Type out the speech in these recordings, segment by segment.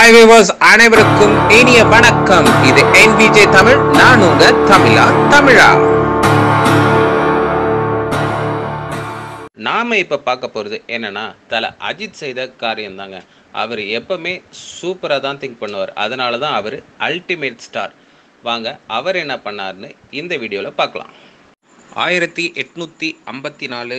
Hi viewers, அனைவருக்கும் இனிய வணக்கம். இது NVJ தமிழ். நான் உங்க தமிழா. நாம இப்ப பார்க்க போறது என்னன்னா, அஜித் செய்த காரியம் தாங்க. அவர் எப்பவுமே சூப்பரா தான் திங்க் பண்ணுவார். அதனால தான் அவர் அல்டிமேட் ஸ்டார். வாங்க அவர் என்ன பண்ணாருன்னு இந்த வீடியோல பார்க்கலாம். 1854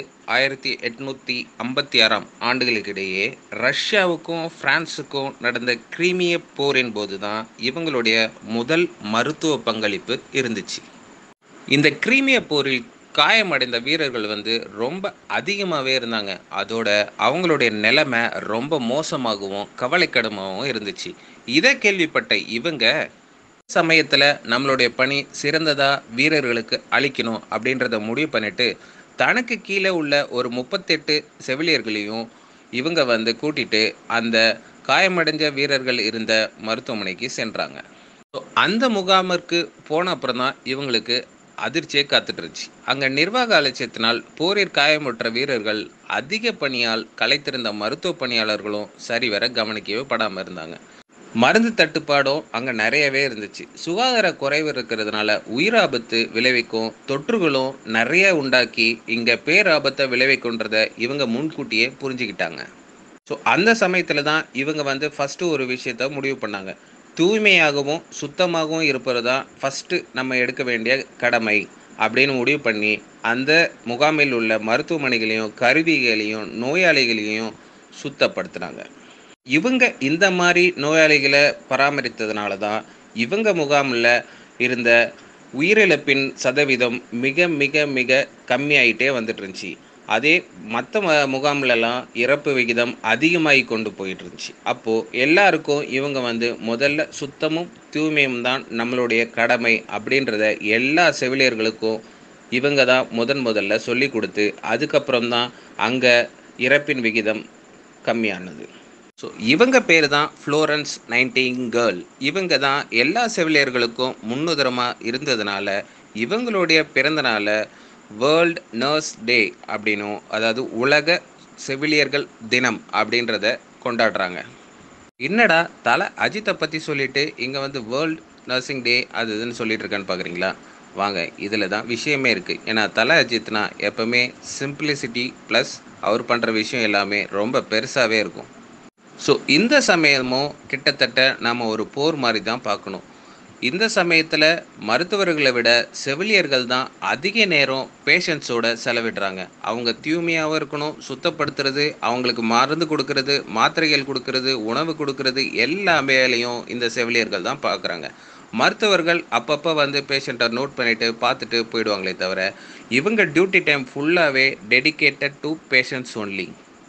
1856 ஆண்டுகளுக்கிடையே ரஷ்யாவுக்கும் பிரான்ஸுக்கும் நடந்த கிரீமிய போரின் போது தான் இவங்களுடைய முதல் மருத்துவ பங்களிப்பு இருந்துச்சு. இந்த கிரீமிய போரில் காயமடைந்த வீரர்கள் ரொம்ப அதிகமாகவே இருந்தாங்க. அதோட அவங்களுடைய நிலைமை ரொம்ப மோசமாகவும் கவலைக்கிடமாகவும் இருந்துச்சு. இதை கேள்விப்பட்ட இவங்க சமயத்தில் நம்மளுடைய பணி சிறந்ததா வீரர்களுக்கு அளிக்கணும் அப்படின்றத முடிவு பண்ணிட்டு தனக்கு கீழே உள்ள ஒரு 38 செவிலியர்களையும் இவங்க கூட்டிட்டு அந்த காயமடைஞ்ச வீரர்கள் இருந்த மருத்துவமனைக்கு சென்றாங்க. அந்த முகாமிற்கு போன அப்புறம் தான் இவங்களுக்கு அதிர்ச்சியை காத்துட்டு இருந்துச்சு. அங்கே நிர்வாக அலட்சியத்தினால் போரில் காயமுற்ற வீரர்கள் அதிக பணியால் கலைத்திருந்த மருத்துவ பணியாளர்களும் சரிவர கவனிக்கவே படாமல் இருந்தாங்க. மருந்து தட்டுப்பாடும் அங்கே நிறையவே இருந்துச்சு. சுகாதார குறைவு இருக்கிறதுனால உயிராபத்து விளைவிக்கும் தொற்றுகளும் நிறைய உண்டாக்கி இங்கே பேராபத்தை விளைவிக்கும்ன்றதை இவங்க முன்கூட்டியே புரிஞ்சுக்கிட்டாங்க. ஸோ அந்த சமயத்தில் தான் இவங்க ஃபஸ்ட்டு ஒரு விஷயத்த முடிவு பண்ணாங்க. தூய்மையாகவும் சுத்தமாகவும் இருப்பது தான் ஃபஸ்ட்டு நம்ம எடுக்க வேண்டிய கடமை அப்படின்னு முடிவு பண்ணி அந்த முகாமில் உள்ள மருத்துவமனைகளையும் கருவிகளையும் நோயாளிகளையும் சுத்தப்படுத்தினாங்க. இவங்க இந்த மாதிரி நோயாளிகளை பராமரித்ததுனால தான் இவங்க முகாமில் இருந்த உயிரிழப்பின் சதவீதம் மிக மிக மிக கம்மியாயிட்டே வந்துட்டு இருந்துச்சு. அதே மற்ற முகாம்லலாம் இறப்பு விகிதம் அதிகமாகி கொண்டு போயிட்டு இருந்துச்சு. அப்போது எல்லாருக்கும் இவங்க முதல்ல சுத்தமும் தூய்மையும் தான் நம்மளுடைய கடமை அப்படின்றத எல்லா செவிலியர்களுக்கும் இவங்க தான் முதல்ல சொல்லி கொடுத்து அதுக்கப்புறம் தான் அங்கே இறப்பின் விகிதம் கம்மியானது. ஸோ இவங்க பேர் தான் ஃப்ளோரன்ஸ் நைட்டிங்கேல். இவங்க தான் எல்லா செவிலியர்களுக்கும் முன்னுதாரணமாக இருந்ததுனால இவங்களுடைய பிறந்த நாளை வேர்ல்ட் நர்ஸ் டே அப்படின்னும், அதாவது உலக செவிலியர்கள் தினம் அப்படின்றத கொண்டாடுறாங்க. என்னடா அஜித்தை பற்றி சொல்லிட்டு இங்கே வேர்ல்ட் நர்சிங் டே அது இதுன்னு சொல்லிட்டு இருக்கான்னு பார்க்குறீங்களா? வாங்க, இதில் தான் விஷயமே இருக்குது. ஏன்னா அஜித்னா எப்பவுமே சிம்பிளிசிட்டி ப்ளஸ் அவர் பண்ணுற விஷயம் எல்லாமே ரொம்ப பெருசாகவே இருக்கும். ஸோ இந்த சமயமும் கிட்டத்தட்ட நம்ம ஒரு போர் மாதிரி தான் பார்க்கணும். இந்த சமயத்தில் மருத்துவர்களை விட செவிலியர்கள் தான் அதிக நேரம் பேஷண்ட்ஸோட செலவிடுறாங்க. அவங்க தூய்மையாகவும் இருக்கணும், சுத்தப்படுத்துறது, அவங்களுக்கு மருந்து கொடுக்கறது, மாத்திரைகள் கொடுக்கறது, உணவு கொடுக்கறது எல்லா வேலையும் இந்த செவிலியர்கள் தான் பார்க்குறாங்க. மருத்துவர்கள் அப்பப்போ பேஷண்ட்டை நோட் பண்ணிவிட்டு பார்த்துட்டு போயிடுவாங்களே தவிர இவங்க டியூட்டி டைம் ஃபுல்லாகவே dedicated to patients only.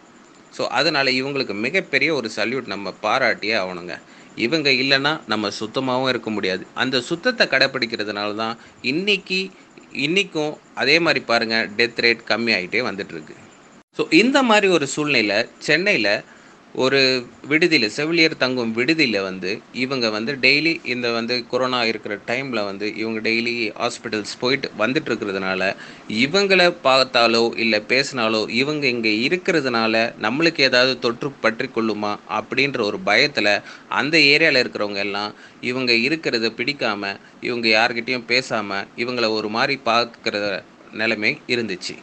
So அதனால் இவங்களுக்கு மிகப்பெரிய ஒரு சல்யூட் நம்ம பாராட்டியே ஆகணுங்க. இவங்க இல்லைன்னா நம்ம சுத்தமாகவும் இருக்க முடியாது. அந்த சுத்தத்தை கடைப்பிடிக்கிறதுனால தான் இன்றைக்கும் அதே மாதிரி பாருங்கள், டெத் ரேட் கம்மி ஆகிட்டே வந்துட்டுருக்கு. ஸோ இந்த மாதிரி ஒரு சூழ்நிலை சென்னையில் ஒரு விடுதியில், செவிலியர் தங்கும் விடுதியில் இவங்க டெய்லி இந்த கொரோனா இருக்கிற டைமில் இவங்க டெய்லி ஹாஸ்பிட்டல்ஸ் போயிட்டு வந்துட்டுருக்கிறதுனால இவங்களை பார்த்தாலோ இல்லை பேசினாலோ இவங்க இங்கே இருக்கிறதுனால நம்மளுக்கு ஏதாவது தொற்று பற்றி கொள்ளுமா அப்படின்ற ஒரு பயத்தில் அந்த ஏரியாவில் இருக்கிறவங்க எல்லாம் இவங்க இருக்கிறத பிடிக்காமல் இவங்க யார்கிட்டையும் பேசாமல் இவங்களை ஒரு மாதிரி பார்க்குற நிலைமை இருந்துச்சு.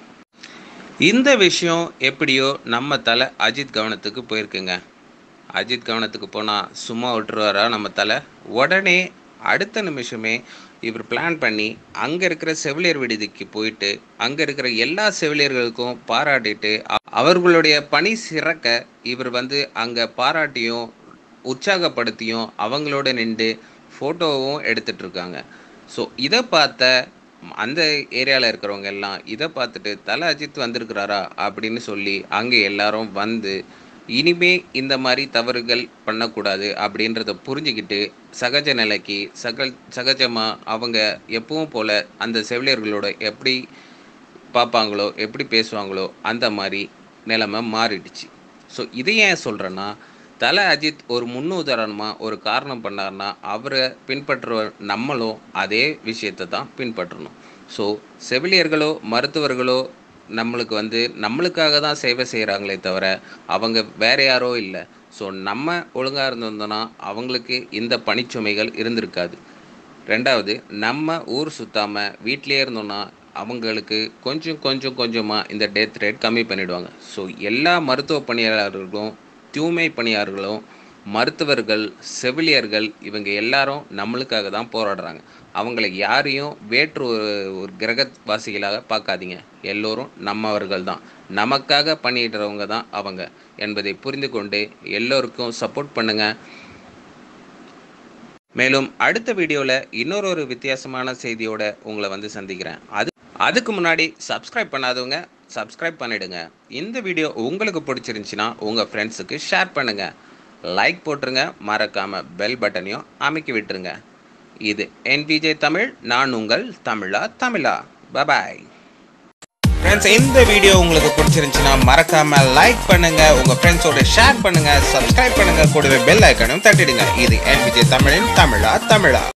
இந்த விஷயம் எப்படியோ நம்ம அஜித் கவனத்துக்கு போயிருக்குங்க. அஜித் கவனத்துக்கு போனால் சும்மா விட்டுருவாரா நம்ம உடனே அடுத்த நிமிஷமே இவர் பிளான் பண்ணி அங்கே இருக்கிற செவிலியர் விடுதிக்கு போயிட்டு அங்கே இருக்கிற எல்லா செவிலியர்களுக்கும் பாராட்டிட்டு அவர்களுடைய பணி சிறக்க இவர் அங்கே பாராட்டியும் உற்சாகப்படுத்தியும் அவங்களோட நின்று ஃபோட்டோவும் எடுத்துட்ருக்காங்க. ஸோ இதை பார்த்த அந்த ஏரியாவில் இருக்கிறவங்க எல்லாம் இதை பார்த்துட்டு அஜித் வந்திருக்கிறாரா அப்படின்னு சொல்லி அங்கே எல்லாரும் இனிமே இந்த மாதிரி தவறுகள் பண்ணக்கூடாது அப்படின்றத புரிஞ்சுக்கிட்டு சகஜ நிலைக்கு சகஜமாக அவங்க எப்பவும் போல் அந்த செவிலியர்களோட எப்படி பார்ப்பாங்களோ எப்படி பேசுவாங்களோ அந்த மாதிரி நிலைமை மாறிடுச்சு. ஸோ இதை ஏன் சொல்கிறேன்னா, அஜித் ஒரு முன்னுதாரணமாக ஒரு காரணம் பண்ணார்னா அவரை பின்பற்றுற நம்மளும் அதே விஷயத்தை தான் பின்பற்றணும். ஸோ செவிலியர்களோ மருத்துவர்களோ நம்மளுக்கு நம்மளுக்காக தான் சேவை செய்கிறாங்களே தவிர அவங்க வேறு யாரோ இல்லை. ஸோ நம்ம ஒழுங்காக இருந்திருந்தோன்னா அவங்களுக்கு இந்த பணிச்சுமைகள் இருந்திருக்காது. 2வது, நம்ம ஊர் சுத்தாமல் வீட்டிலேயே இருந்தோன்னா அவங்களுக்கு கொஞ்சமாக இந்த டெத் ரேட் கம்மி பண்ணிவிடுவாங்க. ஸோ எல்லா மருத்துவ பணியாளர்களும், தூய்மை பணியாளர்களும், மருத்துவர்கள், செவிலியர்கள் இவங்க எல்லாரும் நம்மளுக்காக தான் போராடுறாங்க. அவங்கள யாரையும் வேற்று ஒரு கிரகவாசிகளாக பார்க்காதீங்க. எல்லோரும் நம்மவர்கள் தான். நமக்காக பண்ணிடுறவங்க தான் அவங்க என்பதை புரிந்து கொண்டு எல்லோருக்கும் சப்போர்ட் பண்ணுங்கள். மேலும் அடுத்த வீடியோவில் இன்னொரு வித்தியாசமான செய்தியோட உங்களை சந்திக்கிறேன். அதுக்கு முன்னாடி சப்ஸ்கிரைப் பண்ணாதவங்க சப்ஸ்கிரைப் பண்ணிடுங்க. இந்த வீடியோ உங்களுக்கு பிடிச்சிருந்துச்சின்னா உங்கள் ஃப்ரெண்ட்ஸுக்கு ஷேர் பண்ணுங்கள். லைக் போட்டுருங்க. மறக்காமல் பெல் பட்டனையும் அமைக்கி விட்டுருங்க. இது NVJ தமிழ். நான் உங்கள் தமிழா. பாய். ஃப்ரெண்ட்ஸ், இந்த வீடியோ உங்களுக்கு பிடிச்சிருந்துச்சின்னா மறக்காமல் லைக் பண்ணுங்கள், உங்கள் ஃப்ரெண்ட்ஸோட ஷேர் பண்ணுங்கள், சப்ஸ்கிரைப் பண்ணுங்கள், கூடவே பெல் ஐக்கனும் தட்டிடுங்க. இது NVJ தமிழின் தமிழா.